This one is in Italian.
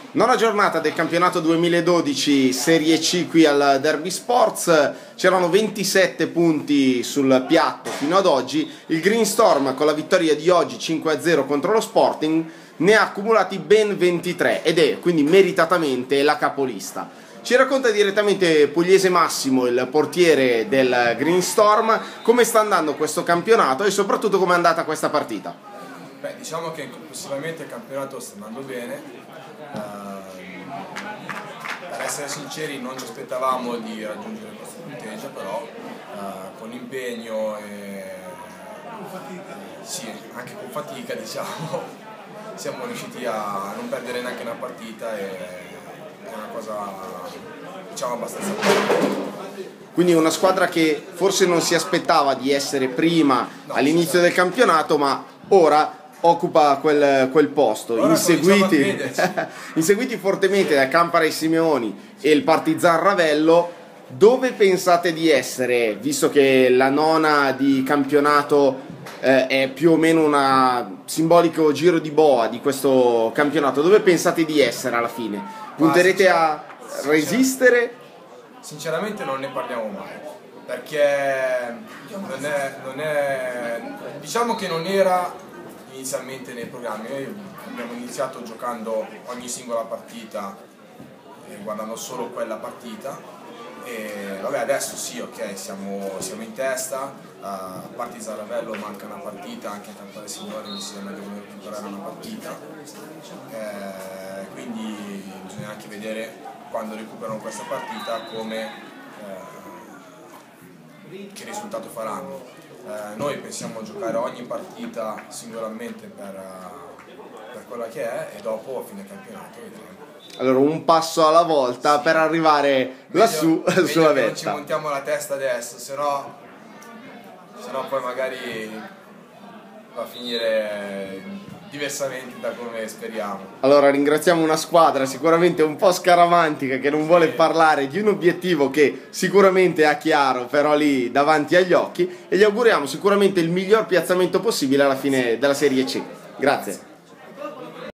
Nona giornata del campionato 2012 Serie C qui al Derby Sports, c'erano 27 punti sul piatto fino ad oggi. Il Green Storm con la vittoria di oggi 5-0 contro lo Sporting ne ha accumulati ben 23 ed è quindi meritatamente la capolista. Ci racconta direttamente Pugliese Massimo, il portiere del Green Storm, come sta andando questo campionato e soprattutto come è andata questa partita. Beh, diciamo che complessivamente il campionato sta andando bene. Per essere sinceri non ci aspettavamo di raggiungere questo punteggio, però con impegno e sì, anche con fatica diciamo, siamo riusciti a non perdere neanche una partita e è una cosa diciamo abbastanza buona. Quindi una squadra che forse non si aspettava di essere prima all'inizio del campionato, ma ora occupa quel posto, inseguiti fortemente da Campara Simeoni e il Partizan Ravello. Dove pensate di essere, visto che la nona di campionato è più o meno un simbolico giro di boa di questo campionato? Dove pensate di essere alla fine? Punterete a resistere? Sinceramente non ne parliamo mai, perché diciamo che non era inizialmente nei programmi. Noi abbiamo iniziato giocando ogni singola partita e guardando solo quella partita e vabbè, adesso sì, ok, siamo in testa. A Partizan Ravello manca una partita, anche a Campare Signori mi sembra che devono recuperare una partita, quindi bisogna anche vedere quando recuperano questa partita che risultato faranno. Noi pensiamo giocare ogni partita singolarmente per quella che è e dopo a fine campionato vedremo. Allora un passo alla volta per arrivare lassù sulla vetta. Non ci montiamo la testa adesso, se no poi magari va a finire diversamente da come speriamo. Allora ringraziamo una squadra sicuramente un po' scaramantica che non vuole parlare di un obiettivo che sicuramente ha chiaro però lì davanti agli occhi, e gli auguriamo sicuramente il miglior piazzamento possibile alla fine della Serie C. Grazie.